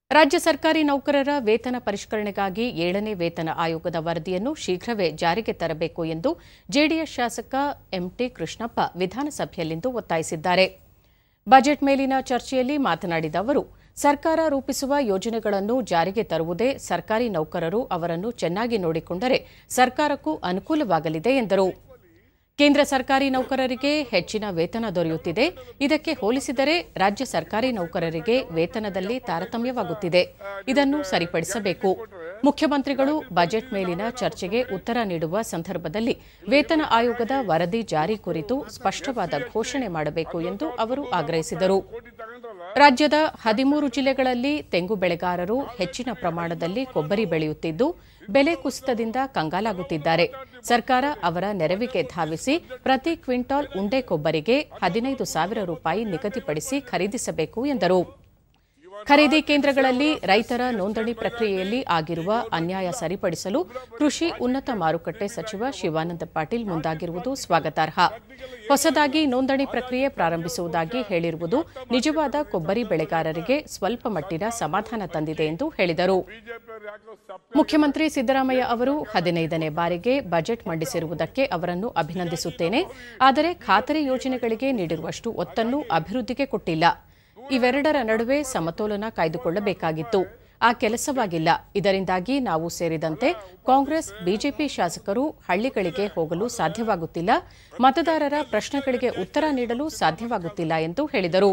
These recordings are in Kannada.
ರಾಜ್ಯ ಸರ್ಕಾರಿ ನೌಕರರ ವೇತನ ಪರಿಷ್ಕರಣೆಗಾಗಿ 7ನೇ ವೇತನ ಆಯೋಗದ ವರದಿಯನ್ನು ಶೀಘ್ರವೇ ಜಾರಿಗೆ ತರಬೇಕು ಎಂದು ಜೆಡಿಎಸ್ ಶಾಸಕ ಎಂಟಿ ಕೃಷ್ಣಪ್ಪ ವಿಧಾನಸಭೆಯಲ್ಲಿಂದು ಒತ್ತಾಯಿಸಿದ್ದಾರೆ. ಬಜೆಟ್ ಮೇಲಿನ ಚರ್ಚೆಯಲ್ಲಿ ಮಾತನಾಡಿದ ಅವರು, ಸರ್ಕಾರ ರೂಪಿಸುವ ಯೋಜನೆಗಳನ್ನು ಜಾರಿಗೆ ತರುವುದೇ ಸರ್ಕಾರಿ ನೌಕರರು ಅವರನ್ನು ಚೆನ್ನಾಗಿ ನೋಡಿಕೊಂಡರೆ ಸರ್ಕಾರಕ್ಕೂ ಅನುಕೂಲವಾಗಲಿದೆ ಎಂದರು. ಕೇಂದ್ರ ಸರ್ಕಾರಿ ನೌಕರರಿಗೆ ಹೆಚ್ಚಿನ ವೇತನ ದೊರೆಯುತ್ತಿದೆ. ಇದಕ್ಕೆ ಹೋಲಿಸಿದರೆ ರಾಜ್ಯ ಸರ್ಕಾರಿ ನೌಕರರಿಗೆ ವೇತನದಲ್ಲಿ ತಾರತಮ್ಯವಾಗುತ್ತಿದೆ. ಇದನ್ನು ಸರಿಪಡಿಸಬೇಕು. ಮುಖ್ಯಮಂತ್ರಿಗಳು ಬಜೆಟ್ ಮೇಲಿನ ಚರ್ಚೆಗೆ ಉತ್ತರ ನೀಡುವ ಸಂದರ್ಭದಲ್ಲಿ ವೇತನ ಆಯೋಗದ ವರದಿ ಜಾರಿ ಕುರಿತು ಸ್ಪಷ್ಟವಾದ ಘೋಷಣೆ ಮಾಡಬೇಕು ಎಂದು ಅವರು ಆಗ್ರಹಿಸಿದರು. ರಾಜ್ಯದ 13 ಜಿಲ್ಲೆಗಳಲ್ಲಿ ತೆಂಗು ಬೆಳೆಗಾರರು ಹೆಚ್ಚಿನ ಪ್ರಮಾಣದಲ್ಲಿ ಕೊಬ್ಬರಿ ಬೆಳೆಯುತ್ತಿದ್ದು, ಬೆಲೆ ಕುಸಿತದಿಂದ ಕಂಗಾಲಾಗುತ್ತಿದ್ದಾರೆ. ಸರ್ಕಾರ ಅವರ ನೆರವಿಗೆ ಧಾವಿಸಿ ಪ್ರತಿ ಕ್ವಿಂಟಾಲ್ ಉಂಡೆ ಕೊಬ್ಬರಿಗೆ 15,000 ರೂಪಾಯಿ ನಿಗದಿಪಡಿಸಿ ಖರೀದಿಸಬೇಕು ಎಂದರು. ಖರೀದಿ ಕೇಂದ್ರಗಳಲ್ಲಿ ರೈತರ ನೋಂದಣಿ ಪ್ರಕ್ರಿಯೆಯಲ್ಲಿ ಆಗಿರುವ ಅನ್ಯಾಯ ಸರಿಪಡಿಸಲು ಕೃಷಿ ಉನ್ನತ ಮಾರುಕಟ್ಟೆ ಸಚಿವ ಶಿವಾನಂದ ಪಾಟೀಲ್ ಮುಂದಾಗಿರುವುದು ಸ್ವಾಗತಾರ್ಹ. ಹೊಸದಾಗಿ ನೋಂದಣಿ ಪ್ರಕ್ರಿಯೆ ಪ್ರಾರಂಭಿಸುವುದಾಗಿ ಹೇಳಿರುವುದು ನಿಜವಾದ ಕೊಬ್ಬರಿ ಬೆಳೆಗಾರರಿಗೆ ಸ್ವಲ್ಪ ಮಟ್ಟಿನ ಸಮಾಧಾನ ತಂದಿದೆ ಎಂದು ಹೇಳಿದರು. ಮುಖ್ಯಮಂತ್ರಿ ಸಿದ್ದರಾಮಯ್ಯ ಅವರು 15ನೇ ಬಾರಿಗೆ ಬಜೆಟ್ ಮಂಡಿಸಿರುವುದಕ್ಕೆ ಅವರನ್ನು ಅಭಿನಂದಿಸುತ್ತೇನೆ. ಆದರೆ ಖಾತರಿ ಯೋಜನೆಗಳಿಗೆ ನೀಡಿರುವಷ್ಟು ಒತ್ತನ್ನು ಅಭಿವೃದ್ಧಿಗೆ ಕೊಟ್ಟಿಲ್ಲ. ಇವೆರಡರ ನಡುವೆ ಸಮತೋಲನ ಕಾಯ್ದುಕೊಳ್ಳಬೇಕಾಗಿತ್ತು. ಆ ಕೆಲಸವಾಗಿಲ್ಲ. ಇದರಿಂದಾಗಿ ನಾವು ಸೇರಿದಂತೆ ಕಾಂಗ್ರೆಸ್, ಬಿಜೆಪಿ ಶಾಸಕರು ಹಳ್ಳಿಗಳಿಗೆ ಹೋಗಲು ಸಾಧ್ಯವಾಗುತ್ತಿಲ್ಲ, ಮತದಾರರ ಪ್ರಶ್ನೆಗಳಿಗೆ ಉತ್ತರ ನೀಡಲು ಸಾಧ್ಯವಾಗುತ್ತಿಲ್ಲ ಎಂದು ಹೇಳಿದರು.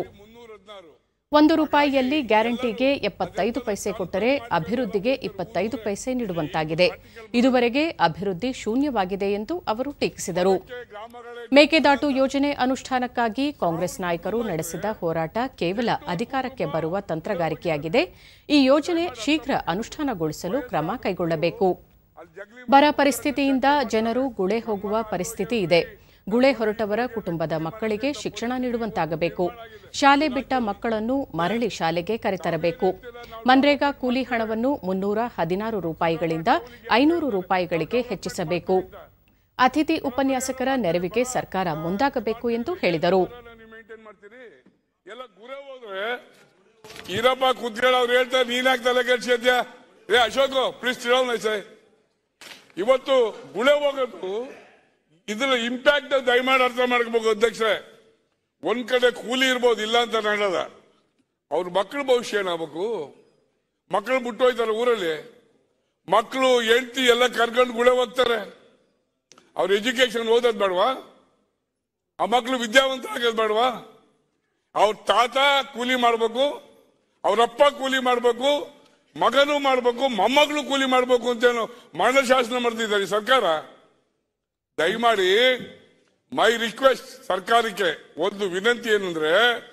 1 ರೂಪಾಯಿಯಲ್ಲಿ ಗ್ಯಾರಂಟಿಗೆ 75 ಪೈಸೆ ಕೊಟ್ಟರೆ ಅಭಿವೃದ್ಧಿಗೆ 25 ಪೈಸೆ ನೀಡುವಂತಾಗಿದೆ. ಇದುವರೆಗೆ ಅಭಿವೃದ್ಧಿ ಶೂನ್ಯವಾಗಿದೆ ಎಂದು ಅವರು ಟೀಕಿಸಿದರು. ಮೇಕೆದಾಟು ಯೋಜನೆ ಅನುಷ್ಠಾನಕ್ಕಾಗಿ ಕಾಂಗ್ರೆಸ್ ನಾಯಕರು ನಡೆಸಿದ ಹೋರಾಟ ಕೇವಲ ಅಧಿಕಾರಕ್ಕೆ ಬರುವ ತಂತ್ರಗಾರಿಕೆಯಾಗಿದೆ. ಈ ಯೋಜನೆ ಶೀಘ್ರ ಅನುಷ್ಠಾನಗೊಳಿಸಲು ಕ್ರಮ ಕೈಗೊಳ್ಳಬೇಕು. ಬರ ಪರಿಸ್ಥಿತಿಯಿಂದ ಜನರು ಗುಳೆ ಹೋಗುವ ಪರಿಸ್ಥಿತಿ ಇದೆ. ಗುಳೆ ಹೊರಟವರ ಕುಟುಂಬದ ಮಕ್ಕಳಿಗೆ ಶಿಕ್ಷಣ ನೀಡುವಂತಾಗಬೇಕು. ಶಾಲೆ ಬಿಟ್ಟ ಮಕ್ಕಳನ್ನು ಮರಳಿ ಶಾಲೆಗೆ ಕರೆತರಬೇಕು. ಮನ್ರೇಗಾ ಕೂಲಿ ಹಣವನ್ನು 316 ರೂಪಾಯಿಗಳಿಂದ 500 ರೂಪಾಯಿಗಳಿಗೆ ಹೆಚ್ಚಿಸಬೇಕು. ಅತಿಥಿ ಉಪನ್ಯಾಸಕರ ನೆರವಿಗೆ ಸರ್ಕಾರ ಮುಂದಾಗಬೇಕು ಎಂದು ಹೇಳಿದರು. ಇವತ್ತು ಗುಳೆ ಹೋಗೋದು ಇದರ ಇಂಪ್ಯಾಕ್ಟ್ ದಯಮಾಡಿ ಅರ್ಥ ಮಾಡ್ಕೋಬೇಕು ಅಧ್ಯಕ್ಷರೇ. ಒಂದ್ ಕಡೆ ಕೂಲಿ ಇರ್ಬೋದು, ಇಲ್ಲ ಅಂತ ಹೇಳದ, ಅವ್ರ ಮಕ್ಕಳ ಭವಿಷ್ಯ ಏನಾಗಬೇಕು? ಮಕ್ಕಳು ಬಿಟ್ಟೋಯ್ತಾರೆ ಊರಲ್ಲಿ, ಮಕ್ಕಳು ಹೆಂಡತಿ ಎಲ್ಲ ಕರ್ಕೊಂಡು ಗುಳೆ ಹೋಗ್ತಾರೆ. ಅವ್ರ ಎಜುಕೇಶನ್ ಓದೋದ್ ಬೇಡವಾ? ಆ ಮಕ್ಕಳು ವಿದ್ಯಾವಂತ ಆಗೋದ್ ಬೇಡವಾ? ಅವ್ರ ತಾತ ಕೂಲಿ ಮಾಡ್ಬೇಕು, ಅವ್ರಪ್ಪ ಕೂಲಿ ಮಾಡ್ಬೇಕು, ಮಗನೂ ಮಾಡ್ಬೇಕು, ಮೊಮ್ಮಗಳು ಕೂಲಿ ಮಾಡ್ಬೇಕು ಅಂತೇನು ಮರಣ ಶಾಸನ ಮಾಡ್ತಿದ್ದಾರೆ ಸರ್ಕಾರ. ದಯಮಾಡಿ ಮೈ ರಿಕ್ವೆಸ್ಟ್ ಸರ್ಕಾರಕ್ಕೆ ಒಂದು ವಿನಂತಿ ಏನಂದ್ರೆ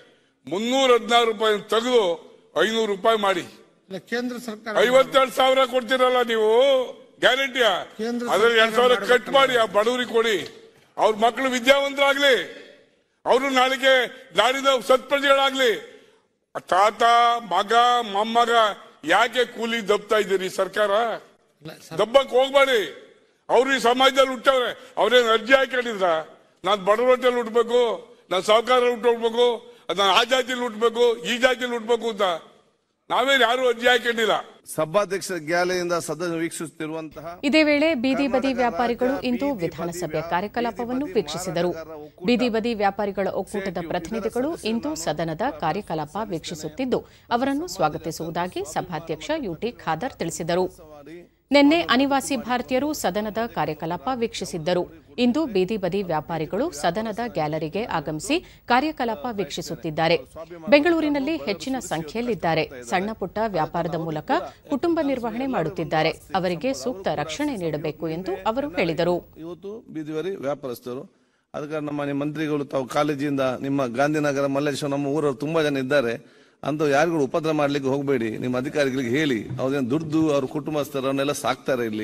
316 ರೂಪಾಯಿ ತೆಗೆದು 500 ರೂಪಾಯಿ ಮಾಡಿ. ಕೇಂದ್ರ ಸರ್ಕಾರ 52,000 ಕೊಡ್ತೀರಲ್ಲ ನೀವು ಗ್ಯಾರಂಟಿಯ, ಅದ್ರಲ್ಲಿ 2,000 ಕಟ್ ಮಾಡಿ ಆ ಬಡವರಿಗೆ ಕೊಡಿ. ಅವ್ರ ಮಕ್ಕಳು ವಿದ್ಯಾವಂತರಾಗ್ಲಿ, ಅವರು ನಾಡಿನ ಸತ್ಪ್ರಜೆಗಳಾಗ್ಲಿ. ತಾತ ಮಗ ಮೊಮ್ಮಗ ಯಾಕೆ ಕೂಲಿ ದಬ್ತಾ ಇದ್ದೀರಿ ಸರ್ಕಾರ? ದಬ್ಬಕ್ ಹೋಗ್ಬೇಡಿ. ಅವ್ರು ಈ ಸಮಾಜದಲ್ಲಿ ಹುಟ್ಟವ್ರೆ, ಅವ್ರೇನು ಅರ್ಜಿ ಹಾಕೊಂಡಿದ್ರ ನಾನ್ ಬಡವರ ಹೊಟ್ಟೆಲ್ಲಿ ಹುಟ್ಟಬೇಕು, ನಾನ್ ಸಾಹುಕಾರ ಹುಟ್ಟಬೇಕು, ನಾನು ಆ ಜಾತಿಯಲ್ಲಿ ಹುಟ್ಟಬೇಕು, ಈ ಜಾತಿಯಲ್ಲಿ ಹುಟ್ಟಬೇಕು ಅಂತ ನಾವೇನು ಯಾರು ಅರ್ಜಿ ಹಾಕೊಂಡಿಲ್ಲ. ಸಭಾಧ್ಯಕ್ಷರ ಗ್ಯಾಲರಿಯಿಂದ ಸದನ ವೀಕ್ಷಿಸುತ್ತಿರುವಂತಹ ಇದೇ ವೇಳೆ ಬೀದಿ ಬದಿ ವ್ಯಾಪಾರಿಗಳು ಇಂದು ವಿಧಾನಸಭೆಯ ಕಾರ್ಯಕಲಾಪವನ್ನು ವೀಕ್ಷಿಸಿದರು. ಬೀದಿ ಬದಿ ವ್ಯಾಪಾರಿಗಳ ಒಕ್ಕೂಟದ ಪ್ರತಿನಿಧಿಗಳು ಇಂದು ಸದನದ ಕಾರ್ಯಕಲಾಪ ವೀಕ್ಷಿಸುತ್ತಿದ್ದು ಅವರನ್ನು ಸ್ವಾಗತಿಸುವುದಾಗಿ ಸಭಾಧ್ಯಕ್ಷ ಯುಟಿ ಖಾದರ್ ತಿಳಿಸಿದರು. ನಿನ್ನೆ ಅನಿವಾಸಿ ಭಾರತೀಯರು ಸದನದ ಕಾರ್ಯಕಲಾಪ ವೀಕ್ಷಿಸಿದ್ದರು. ಇಂದು ಬೀದಿ ಬದಿ ವ್ಯಾಪಾರಿಗಳು ಸದನದ ಗ್ಯಾಲರಿಗೆ ಆಗಮಿಸಿ ಕಾರ್ಯಕಲಾಪ ವೀಕ್ಷಿಸುತ್ತಿದ್ದಾರೆ. ಬೆಂಗಳೂರಿನಲ್ಲಿ ಹೆಚ್ಚಿನ ಸಂಖ್ಯೆಯಲ್ಲಿದ್ದಾರೆ. ಸಣ್ಣ ಪುಟ್ಟ ವ್ಯಾಪಾರದ ಮೂಲಕ ಕುಟುಂಬ ನಿರ್ವಹಣೆ ಮಾಡುತ್ತಿದ್ದಾರೆ. ಅವರಿಗೆ ಸೂಕ್ತ ರಕ್ಷಣೆ ನೀಡಬೇಕು ಎಂದು ಅವರು ಹೇಳಿದರು. ಇವತ್ತು ಬೀದಿವರಿ ವ್ಯಾಪಾರಸ್ಥರು, ಅದಕ್ಕೆ ನಮ್ಮ ಮಂತ್ರಿಗಳು ತಾವು ಕಾಲೇಜಿಂದ ನಿಮ್ಮ ಗಾಂಧಿನಗರ ಮಲ್ಲೇಶ್ವರ ನಮ್ಮ ಊರವರು ತುಂಬಾ ಜನ ಇದ್ದಾರೆ ಅಂತ ಯಾರಿಗೂ ಉಪದ್ರ ಮಾಡ್ಲಿಕ್ಕೆ ಹೋಗಬೇಡಿ. ನಿಮ್ಮ ಅಧಿಕಾರಿಗಳಿಗೆ ಹೇಳಿ, ಅವ್ರೇನು ದುಡ್ದು ಅವ್ರ ಕುಟುಂಬಸ್ಥರನ್ನೆಲ್ಲ ಸಾಕ್ತಾರೆ ಇಲ್ಲಿ.